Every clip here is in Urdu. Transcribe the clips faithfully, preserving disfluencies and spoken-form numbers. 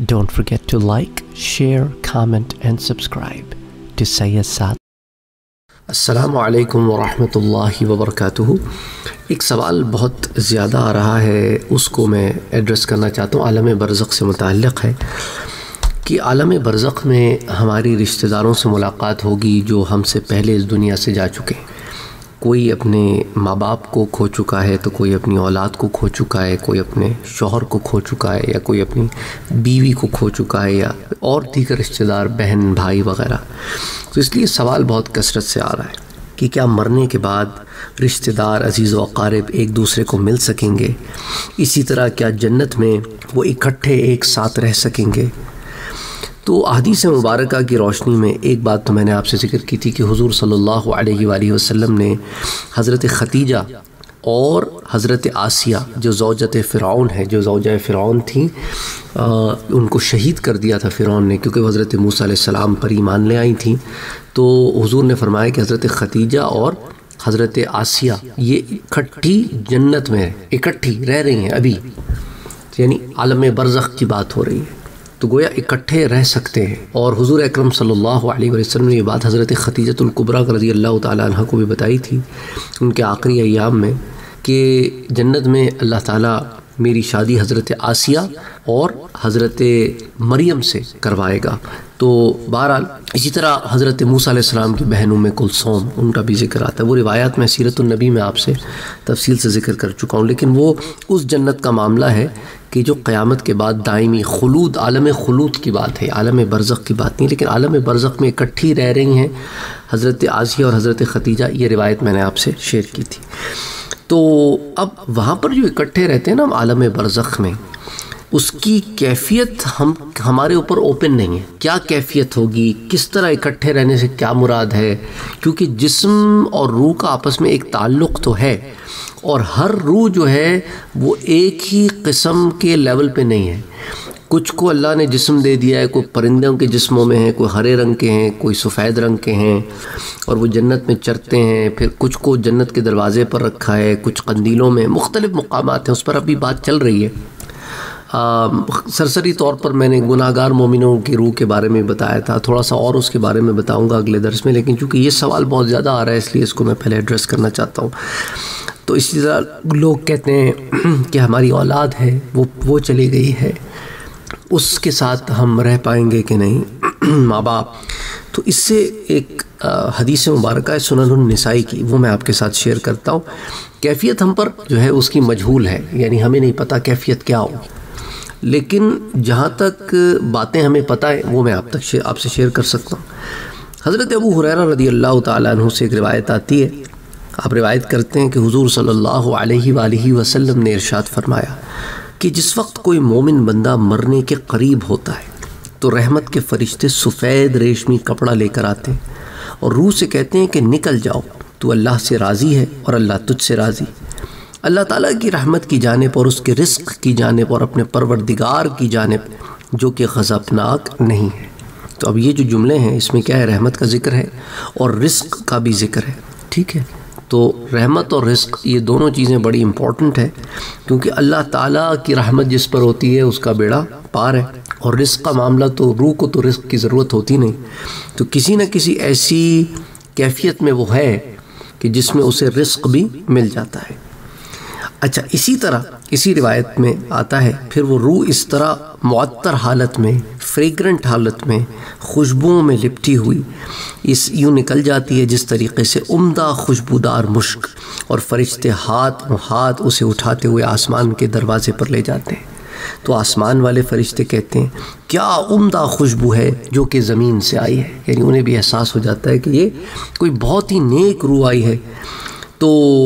Don't forget to like, share, comment and subscribe to Sayyid Saad. السلام علیکم ورحمۃ اللہ وبرکاتہ. ایک سوال بہت زیادہ آ رہا ہے، اس کو میں ایڈریس کرنا چاہتا ہوں. عالم برزخ سے متعلق ہے کہ عالم برزخ میں ہماری رشتہ داروں سے ملاقات ہوگی جو ہم سے پہلے اس دنیا سے جا چکے ہیں. کوئی اپنے ماں باپ کو کھو چکا ہے، تو کوئی اپنی اولاد کو کھو چکا ہے، کوئی اپنے شوہر کو کھو چکا ہے، یا کوئی اپنی بیوی کو کھو چکا ہے، یا اور دیگر رشتہ دار بہن بھائی وغیرہ. تو اس لیے سوال بہت کثرت سے آ رہا ہے کہ کیا مرنے کے بعد رشتہ دار عزیز و اقارب ایک دوسرے کو مل سکیں گے؟ اسی طرح کیا جنت میں وہ اکٹھے ایک ساتھ رہ سکیں گے؟ تو احادیث مبارکہ کی روشنی میں ایک بات تو میں نے آپ سے ذکر کی تھی کہ حضور صلی اللہ علیہ وآلہ وسلم نے حضرت خدیجہ اور حضرت آسیہ جو زوجت فرعون ہے، جو زوجہ فرعون تھیں، ان کو شہید کر دیا تھا فرعون نے، کیونکہ حضرت موسیٰ علیہ السلام پر ایمان لے آئی تھیں. تو حضور نے فرمایا کہ حضرت خدیجہ اور حضرت آسیہ یہ اکٹھی جنت میں اکٹھی رہ رہی ہیں ابھی، یعنی عالم برزخ کی بات ہو رہی ہے. تو گویا اکٹھے رہ سکتے ہیں. اور حضور اکرم صلی اللہ علیہ وسلم نے یہ بات حضرت خدیجۃ الکبریٰ رضی اللہ تعالیٰ عنہ کو بھی بتائی تھی ان کے آخری ایام میں، کہ جنت میں اللہ تعالیٰ میری شادی حضرت آسیہ اور حضرت مریم سے کروائے گا. تو بہرحال اسی طرح حضرت موسیٰ علیہ السلام کی بہن ام کلثوم، ان کا بھی ذکر آتا ہے. وہ روایات میں سیرت النبی میں آپ سے تفصیل سے ذکر کر چکا ہوں، لیکن وہ اس جنت کا معاملہ ہے کہ جو قیامت کے بعد دائمی خلود، عالم خلود کی بات ہے، عالم برزخ کی بات نہیں. لیکن عالم برزخ میں اکٹھی رہ رہی ہیں حضرت آسیہ اور حضرت خدیجہ، یہ روایت میں نے آپ سے شیئر کی تھی. تو اب وہاں پر جو اکٹھے رہتے ہیں نا عالم برزخ میں، اس کی کیفیت ہم ہمارے اوپر اوپن نہیں ہے. کیا کیفیت ہوگی، کس طرح اکٹھے رہنے سے کیا مراد ہے؟ کیونکہ جسم اور روح کا آپس میں ایک تعلق تو ہے، اور ہر روح جو ہے وہ ایک ہی قسم کے لیول پہ نہیں ہے. کچھ کو اللہ نے جسم دے دیا ہے، کوئی پرندوں کے جسموں میں ہیں، کوئی ہرے رنگ کے ہیں، کوئی سفید رنگ کے ہیں، اور وہ جنت میں چرتے ہیں. پھر کچھ کو جنت کے دروازے پر رکھا ہے، کچھ قندیلوں میں، مختلف مقامات ہیں. اس پر ابھی بات چل رہی ہے. سرسری طور پر میں نے گناہ گار مومنوں کی روح کے بارے میں بتایا تھا، تھوڑا سا اور اس کے بارے میں بتاؤں گا اگلے درس میں، لیکن چونکہ یہ سوال بہت زیادہ آ رہا ہے اس لیے اس کو میں پہلے ایڈریس کرنا چاہتا ہوں. تو اسی طرح لوگ کہتے ہیں کہ ہماری اولاد ہے وہ وہ چلی گئی ہے، اس کے ساتھ ہم رہ پائیں گے کہ نہیں، ماں باپ. تو اس سے ایک حدیث مبارکہ ہے سنن النسائی کی، وہ میں آپ کے ساتھ شیئر کرتا ہوں. کیفیت ہم پر جو ہے اس کی مجہول ہے، یعنی ہمیں نہیں پتہ کیفیت کیا ہو، لیکن جہاں تک باتیں ہمیں پتہ ہے وہ میں آپ تک آپ سے شیئر کر سکتا ہوں. حضرت ابو ہریرہ رضی اللہ تعالیٰ عنہ سے ایک روایت آتی ہے. آپ روایت کرتے ہیں کہ حضور صلی اللہ علیہ وآلہ وسلم نے ارشاد فرمایا کہ جس وقت کوئی مومن بندہ مرنے کے قریب ہوتا ہے تو رحمت کے فرشتے سفید ریشمی کپڑا لے کر آتے ہیں اور روح سے کہتے ہیں کہ نکل جاؤ، تو اللہ سے راضی ہے اور اللہ تجھ سے راضی. اللہ تعالیٰ کی رحمت کی جانب اور اس کے رزق کی جانب اور اپنے پروردگار کی جانب جو کہ غضبناک نہیں ہے. تو اب یہ جو جملے ہیں اس میں کیا ہے، رحمت کا ذکر ہے اور رزق کا بھی ذکر ہے. ٹھیک ہے، تو رحمت اور رزق یہ دونوں چیزیں بڑی امپورٹنٹ ہیں، کیونکہ اللہ تعالیٰ کی رحمت جس پر ہوتی ہے اس کا بیڑا پار ہے. اور رزق کا معاملہ تو روح کو تو رزق کی ضرورت ہوتی نہیں، تو کسی نہ کسی ایسی کیفیت میں وہ ہے کہ جس میں اسے رزق بھی مل جاتا ہے. اچھا، اسی طرح اسی روایت میں آتا ہے پھر وہ روح اس طرح معطر حالت میں، فریگرنٹ حالت میں، خوشبوؤں میں لپٹی ہوئی اس یوں نکل جاتی ہے جس طریقے سے عمدہ خوشبودار مشک، اور فرشتے ہاتھ ہاتھ اسے اٹھاتے ہوئے آسمان کے دروازے پر لے جاتے ہیں. تو آسمان والے فرشتے کہتے ہیں کیا عمدہ خوشبو ہے جو کہ زمین سے آئی ہے، یعنی انہیں بھی احساس ہو جاتا ہے کہ یہ کوئی بہت ہی نیک روح آئی ہے. تو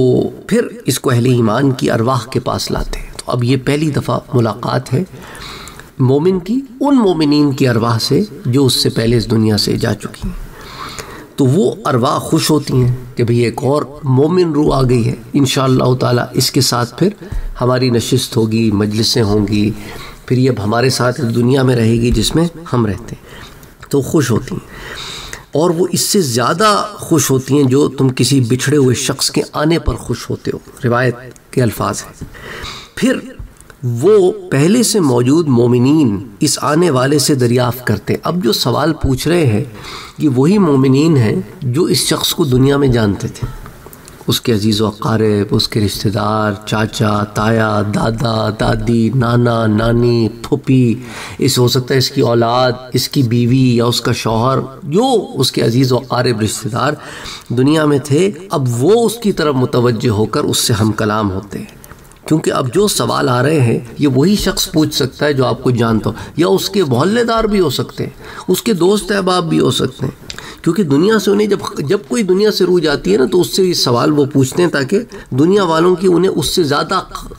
پھر اس کو اہل ایمان کی ارواح کے پاس لاتے ہیں. تو اب یہ پہلی دفعہ ملاقات ہے مومن کی ان مومنین کی ارواح سے جو اس سے پہلے اس دنیا سے جا چکی ہیں. تو وہ ارواح خوش ہوتی ہیں کہ بھئی ایک اور مومن روح آ گئی ہے، انشاءاللہ تعالیٰ اس کے ساتھ پھر ہماری نشست ہوگی، مجلسیں ہوں گی، پھر یہ اب ہمارے ساتھ دنیا میں رہے گی جس میں ہم رہتے ہیں. تو خوش ہوتی ہیں، اور وہ اس سے زیادہ خوش ہوتی ہیں جو تم کسی بچھڑے ہوئے شخص کے آنے پر خوش ہوتے ہو. روایت کے الفاظ ہیں. پھر وہ پہلے سے موجود مومنین اس آنے والے سے دریافت کرتے ہیں۔ اب جو سوال پوچھ رہے ہیں یہ وہی مومنین ہیں جو اس شخص کو دنیا میں جانتے تھے، اس کے عزیز و اقارب، اس کے رشتہ دار، چاچا، تایا، دادا، دادی، نانا، نانی، پھوپھی، اس ہو سکتا ہے اس کی اولاد، اس کی بیوی یا اس کا شوہر، جو اس کے عزیز و اقارب رشتہ دار دنیا میں تھے، اب وہ اس کی طرف متوجہ ہو کر اس سے ہم کلام ہوتے ہیں، کیونکہ اب جو سوال آ رہے ہیں یہ وہی شخص پوچھ سکتا ہے جو آپ کو جانتا ہو، یا اس کے محلے دار بھی ہو سکتے ہیں، اس کے دوست احباب بھی ہو سکتے ہیں، کیونکہ دنیا سے انہیں جب جب کوئی دنیا سے روح جاتی ہے نا تو اس سے یہ سوال وہ پوچھتے ہیں تاکہ دنیا والوں کی انہیں اس سے زیادہ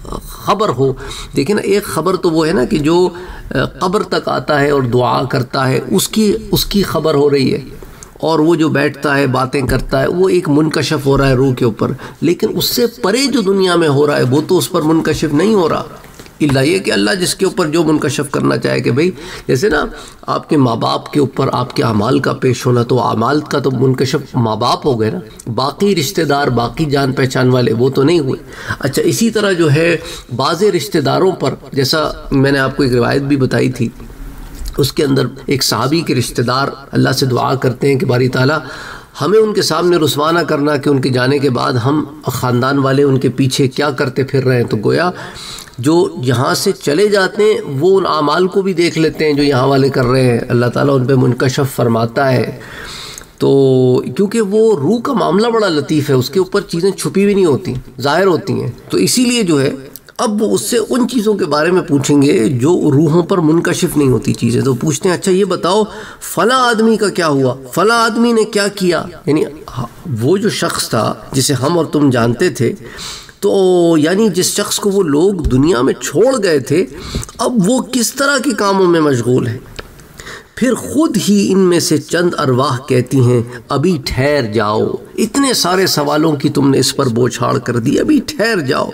خبر ہو۔ دیکھیں نا، ایک خبر تو وہ ہے نا کہ جو قبر تک آتا ہے اور دعا کرتا ہے، اس کی اس کی خبر ہو رہی ہے، اور وہ جو بیٹھتا ہے باتیں کرتا ہے وہ ایک منکشف ہو رہا ہے روح کے اوپر، لیکن اس سے پرے جو دنیا میں ہو رہا ہے وہ تو اس پر منکشف نہیں ہو رہا، الا یہ کہ اللہ جس کے اوپر جو منکشف کرنا چاہے کہ بھئی جیسے نا آپ کے ماں باپ کے اوپر آپ کے اعمال کا پیش ہونا، تو اعمال کا تو منکشف ماں باپ ہو گئے نا، باقی رشتہ دار، باقی جان پہچان والے وہ تو نہیں ہوئے۔ اچھا، اسی طرح جو ہے بعض رشتہ داروں پر، جیسا میں نے آپ کو ایک روایت بھی بتائی تھی، اس کے اندر ایک صحابی کے رشتہ دار اللہ سے دعا کرتے ہیں کہ باری تعالیٰ ہمیں ان کے سامنے رسوا نہ کرنا کہ ان کے جانے کے بعد ہم خاندان والے ان کے پیچھے کیا کرتے پھر رہے ہیں۔ تو گویا جو یہاں سے چلے جاتے ہیں وہ ان اعمال کو بھی دیکھ لیتے ہیں جو یہاں والے کر رہے ہیں، اللہ تعالیٰ ان پہ منکشف فرماتا ہے۔ تو کیونکہ وہ روح کا معاملہ بڑا لطیف ہے، اس کے اوپر چیزیں چھپی بھی نہیں ہوتی، ظاہر ہوتی ہیں، تو اسی لیے جو ہے اب وہ اس سے ان چیزوں کے بارے میں پوچھیں گے جو روحوں پر منکشف نہیں ہوتی چیزیں۔ تو پوچھتے ہیں اچھا یہ بتاؤ فلاں آدمی کا کیا ہوا، فلاں آدمی نے کیا کیا، یعنی وہ جو شخص تھا جسے ہم اور تم جانتے تھے، تو یعنی جس شخص کو وہ لوگ دنیا میں چھوڑ گئے تھے اب وہ کس طرح کے کاموں میں مشغول ہے۔ پھر خود ہی ان میں سے چند ارواح کہتی ہیں ابھی ٹھہر جاؤ، اتنے سارے سوالوں کی تم نے اس پر بوچھاڑ کر دی، ابھی ٹھہر جاؤ،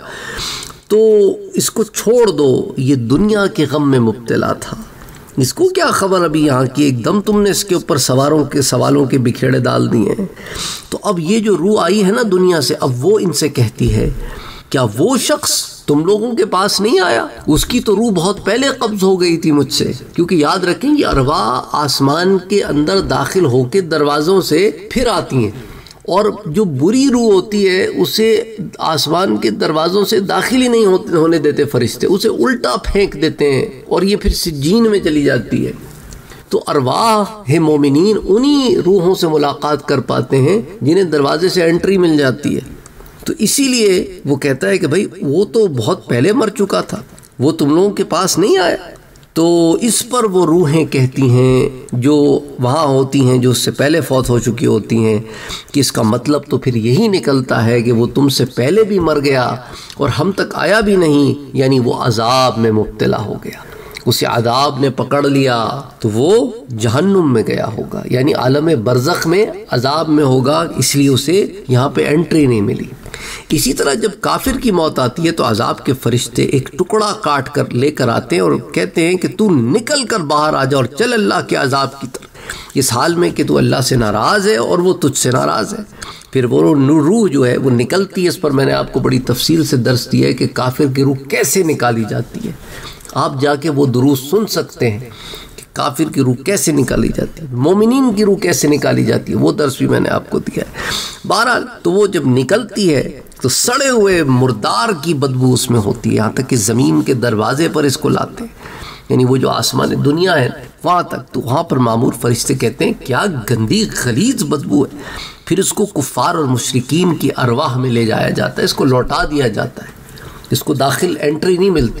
تو اس کو چھوڑ دو، یہ دنیا کے غم میں مبتلا تھا، اس کو کیا خبر ابھی یہاں کی، ایک دم تم نے اس کے اوپر سواروں کے سوالوں کے بکھیڑے ڈال دیے ہیں۔ تو اب یہ جو روح آئی ہے نا دنیا سے، اب وہ ان سے کہتی ہے کیا وہ شخص تم لوگوں کے پاس نہیں آیا؟ اس کی تو روح بہت پہلے قبض ہو گئی تھی مجھ سے، کیونکہ یاد رکھیں یہ ارواح آسمان کے اندر داخل ہو کے دروازوں سے پھر آتی ہیں، اور جو بری روح ہوتی ہے اسے آسمان کے دروازوں سے داخل ہی نہیں ہونے دیتے فرشتے، اسے الٹا پھینک دیتے ہیں اور یہ پھر سجین میں چلی جاتی ہے۔ تو ارواح مومنین انہی روحوں سے ملاقات کر پاتے ہیں جنہیں دروازے سے انٹری مل جاتی ہے۔ تو اسی لیے وہ کہتا ہے کہ بھائی وہ تو بہت پہلے مر چکا تھا، وہ تم لوگوں کے پاس نہیں آیا۔ تو اس پر وہ روحیں کہتی ہیں جو وہاں ہوتی ہیں جو اس سے پہلے فوت ہو چکی ہوتی ہیں کہ اس کا مطلب تو پھر یہی نکلتا ہے کہ وہ تم سے پہلے بھی مر گیا اور ہم تک آیا بھی نہیں، یعنی وہ عذاب میں مبتلا ہو گیا، اسے عذاب نے پکڑ لیا تو وہ جہنم میں گیا ہوگا، یعنی عالم برزخ میں عذاب میں ہوگا، اس لیے اسے یہاں پہ انٹری نہیں ملی۔ اسی طرح جب کافر کی موت آتی ہے تو عذاب کے فرشتے ایک ٹکڑا کاٹ کر لے کر آتے ہیں اور کہتے ہیں کہ تو نکل کر باہر آ جا اور چل اللہ کے عذاب کی طرف، اس حال میں کہ تو اللہ سے ناراض ہے اور وہ تجھ سے ناراض ہے۔ پھر وہ روح جو ہے وہ نکلتی ہے، اس پر میں نے آپ کو بڑی تفصیل سے درس دیا ہے کہ کافر کی روح کیسے نکالی جاتی ہے، آپ جا کے وہ دروس سن سکتے ہیں کہ کافر کی روح کیسے نکالی جاتی ہے، مومنین کی روح کیسے نکالی جاتی ہے، وہ درس بھی میں نے آپ کو دیا ہے۔ بہرحال تو وہ جب نکلتی ہے تو سڑے ہوئے مردار کی بدبو اس میں ہوتی ہے، یہاں تک کہ زمین کے دروازے پر اس کو لاتے ہیں، یعنی وہ جو آسمان دنیا ہے وہاں تک، تو وہاں پر مامور فرشتے کہتے ہیں کیا گندی غلیظ بدبو ہے۔ پھر اس کو کفار اور مشرکین کی ارواح میں لے جایا جاتا ہے، اس کو لوٹا دیا جاتا ہے، اس کو داخل انٹری نہیں ملتی۔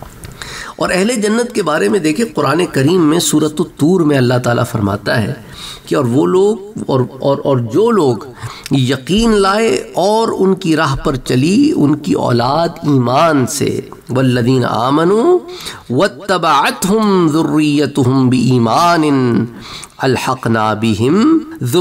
اور اہل جنت کے بارے میں دیکھیں قرآن کریم میں سورۃ الطور میں اللہ تعالیٰ فرماتا ہے کہ اور وہ لوگ اور اور اور جو لوگ یقین لائے اور ان کی راہ پر چلی ان کی اولاد ایمان سے، والذین آمنوا واتبعتهم ذریتهم بایمان الحقنا بهم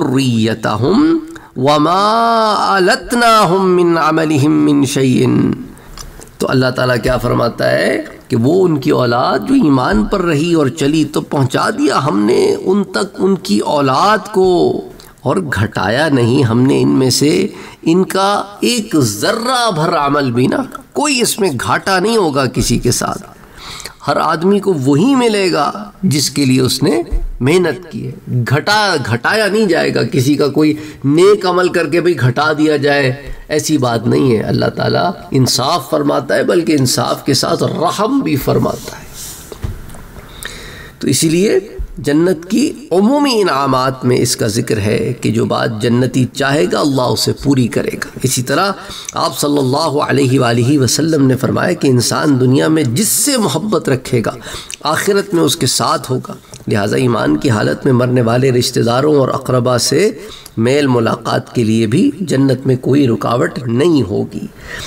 ذریتهم وما التناهم من عملهم من شیء۔ تو اللہ تعالیٰ کیا فرماتا ہے کہ وہ ان کی اولاد جو ایمان پر رہی اور چلی تو پہنچا دیا ہم نے ان تک ان کی اولاد کو، اور گھٹایا نہیں ہم نے ان میں سے ان کا ایک ذرہ بھر عمل بھی نہ، کوئی اس میں گھاٹا نہیں ہوگا کسی کے ساتھ. ہر آدمی کو وہی ملے گا جس کے لیے اس نے محنت کی ہے. گھٹا گھٹایا نہیں جائے گا کسی کا, کوئی نیک عمل کر کے بھئی گھٹا دیا جائے, ایسی بات نہیں ہے. اللہ تعالیٰ انصاف فرماتا ہے, بلکہ انصاف کے ساتھ رحم بھی فرماتا ہے. تو اسی لیے جنت کی عمومی انعامات میں اس کا ذکر ہے کہ جو بات جنتی چاہے گا اللہ اسے پوری کرے گا. اسی طرح آپ صلی اللہ علیہ وآلہ وسلم نے فرمایا کہ انسان دنیا میں جس سے محبت رکھے گا آخرت میں اس کے ساتھ ہوگا. لہٰذا ایمان کی حالت میں مرنے والے رشتہ داروں اور اقربا سے میل ملاقات کے لیے بھی جنت میں کوئی رکاوٹ نہیں ہوگی.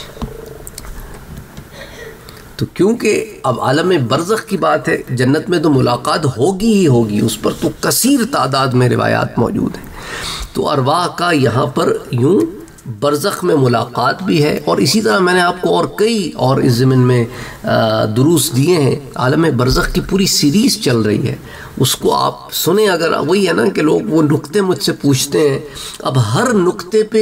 تو کیونکہ اب عالم برزخ کی بات ہے, جنت میں تو ملاقات ہوگی ہی ہوگی, اس پر تو کثیر تعداد میں روایات موجود ہیں. تو ارواح کا یہاں پر یوں برزخ میں ملاقات بھی ہے. اور اسی طرح میں نے آپ کو اور کئی اور اس ضمن میں دروس دیے ہیں. عالم برزخ کی پوری سیریز چل رہی ہے, اس کو آپ سنیں. اگر وہی ہے نا کہ لوگ وہ نقطے مجھ سے پوچھتے ہیں, اب ہر نقطے پہ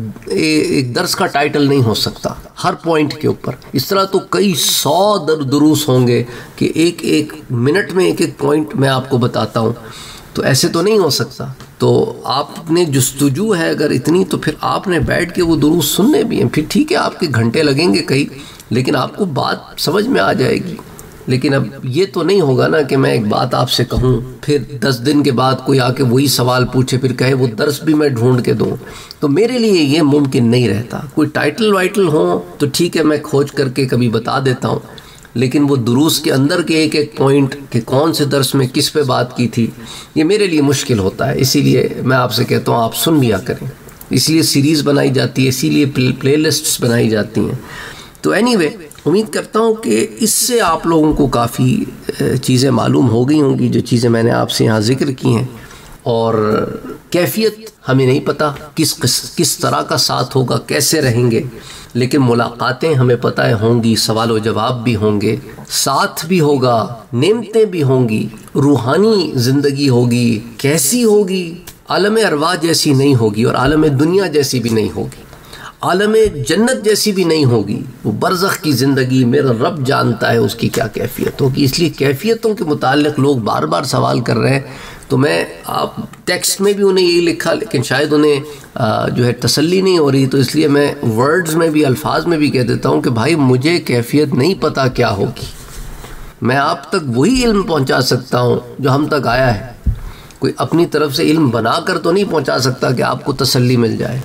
ایک درس کا ٹائٹل نہیں ہو سکتا ہر پوائنٹ کے اوپر. اس طرح تو کئی سو در دروس ہوں گے کہ ایک ایک منٹ میں ایک ایک پوائنٹ میں آپ کو بتاتا ہوں, تو ایسے تو نہیں ہو سکتا. تو آپ نے جستجو ہے اگر اتنی, تو پھر آپ نے بیٹھ کے وہ دروس سننے بھی ہیں. پھر ٹھیک ہے آپ کے گھنٹے لگیں گے کئی, لیکن آپ کو بات سمجھ میں آ جائے گی. لیکن اب یہ تو نہیں ہوگا نا کہ میں ایک بات آپ سے کہوں, پھر دس دن کے بعد کوئی آ کے وہی سوال پوچھے, پھر کہے وہ درس بھی میں ڈھونڈ کے دوں. تو میرے لیے یہ ممکن نہیں رہتا. کوئی ٹائٹل وائٹل ہوں تو ٹھیک ہے, میں کھوج کر کے کبھی بتا دیتا ہوں, لیکن وہ دروس کے اندر کے ایک ایک پوائنٹ کہ کون سے درس میں کس پہ بات کی تھی, یہ میرے لیے مشکل ہوتا ہے. اسی لیے میں آپ سے کہتا ہوں آپ سن لیا کریں. اس لیے سیریز بنائی جاتی ہے, اسی لیے پلے لسٹس بنائی جاتی ہیں. تو اینی وے امید کرتا ہوں کہ اس سے آپ لوگوں کو کافی چیزیں معلوم ہو گئی ہوں گی, جو چیزیں میں نے آپ سے یہاں ذکر کی ہیں. اور کیفیت ہمیں نہیں پتہ کس کس طرح کا ساتھ ہوگا, کیسے رہیں گے, لیکن ملاقاتیں ہمیں پتہ ہے ہوں گی, سوال و جواب بھی ہوں گے, ساتھ بھی ہوگا, نعمتیں بھی ہوں گی, روحانی زندگی ہوگی. کیسی ہوگی؟ عالم ارواح جیسی نہیں ہوگی اور عالم دنیا جیسی بھی نہیں ہوگی, عالم جنت جیسی بھی نہیں ہوگی. وہ برزخ کی زندگی میرا رب جانتا ہے اس کی کیا کیفیت ہوگی. اس لیے کیفیتوں کے متعلق لوگ بار بار سوال کر رہے ہیں, تو میں آپ ٹیکسٹ میں بھی انہیں یہی لکھا, لیکن شاید انہیں جو ہے تسلی نہیں ہو رہی, تو اس لیے میں ورڈز میں بھی الفاظ میں بھی کہہ دیتا ہوں کہ بھائی مجھے کیفیت نہیں پتہ کیا ہوگی. میں آپ تک وہی علم پہنچا سکتا ہوں جو ہم تک آیا ہے. کوئی اپنی طرف سے علم بنا کر تو نہیں پہنچا سکتا کہ آپ کو تسلی مل جائے.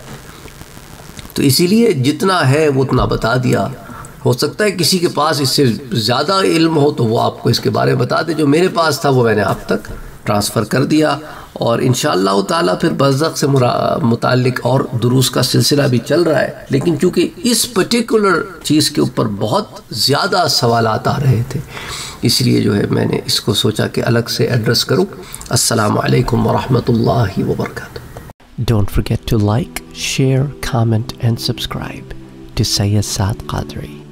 تو اسی لیے جتنا ہے وہ اتنا بتا دیا. ہو سکتا ہے کسی کے پاس اس سے زیادہ علم ہو تو وہ آپ کو اس کے بارے میں بتا دے. جو میرے پاس تھا وہ میں نے آپ تک ٹرانسفر کر دیا. اور انشاءاللہ تعالیٰ پھر برزخ سے متعلق اور دروس کا سلسلہ بھی چل رہا ہے, لیکن چونکہ اس پرٹیکولر چیز کے اوپر بہت زیادہ سوالات آ رہے تھے, اس لیے جو ہے میں نے اس کو سوچا کہ الگ سے ایڈریس کروں. السلام علیکم ورحمۃ اللہ وبرکاتہ. Don't forget to like, share, comment and subscribe to Sayyid Saad Qadri.